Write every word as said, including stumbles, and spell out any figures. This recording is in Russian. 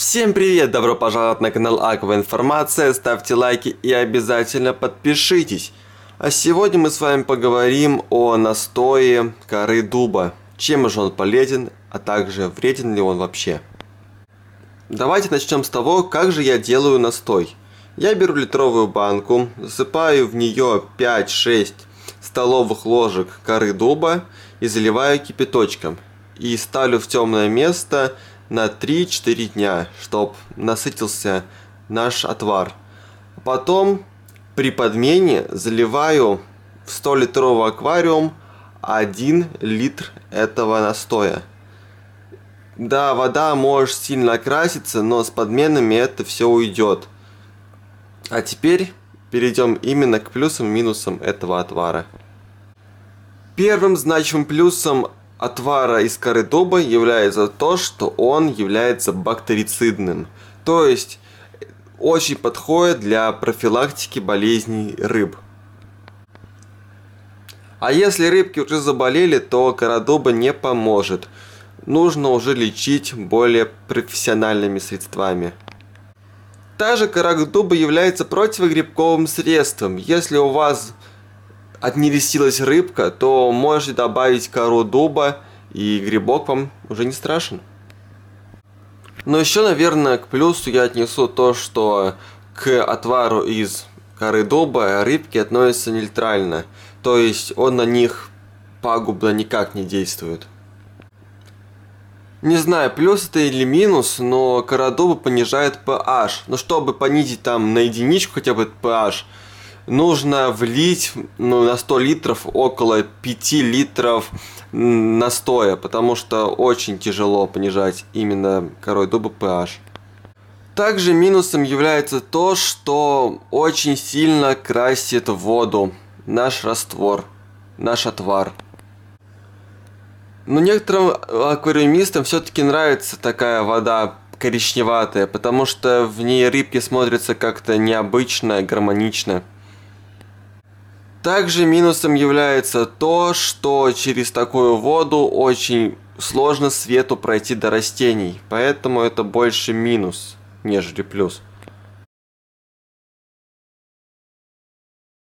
Всем привет! Добро пожаловать на канал Аква Информация, ставьте лайки и обязательно подпишитесь. А сегодня мы с вами поговорим о настое коры дуба. Чем же он полезен, а также вреден ли он вообще. Давайте начнем с того, как же я делаю настой. Я беру литровую банку, засыпаю в нее пять-шесть столовых ложек коры дуба и заливаю кипяточком. И ставлю в темное место на три-четыре дня, чтобы насытился наш отвар. Потом при подмене заливаю в сто литровый аквариум один литр этого настоя. Да, вода может сильно окраситься, но с подменами это все уйдет. А теперь перейдем именно к плюсам и минусам этого отвара. Первым значимым плюсом отвара из коры дуба является то, что он является бактерицидным. То есть очень подходит для профилактики болезней рыб. А если рыбки уже заболели, то кора дуба не поможет. Нужно уже лечить более профессиональными средствами. Также кора дуба является противогрибковым средством. Если у вас отнерестилась рыбка, то можете добавить кору дуба, и грибок вам уже не страшен. Но еще, наверное, к плюсу я отнесу то, что к отвару из коры дуба рыбки относятся нейтрально. То есть он на них пагубно никак не действует. Не знаю, плюс это или минус, но кора дуба понижает pH. Но чтобы понизить там на единичку хотя бы pH, нужно влить ну, на сто литров около пяти литров настоя, потому что очень тяжело понижать именно корой дуба pH. Также минусом является то, что очень сильно красит воду наш раствор, наш отвар. Но некоторым аквариумистам все-таки нравится такая вода коричневатая, потому что в ней рыбки смотрятся как-то необычно, гармонично. Также минусом является то, что через такую воду очень сложно свету пройти до растений, поэтому это больше минус, нежели плюс.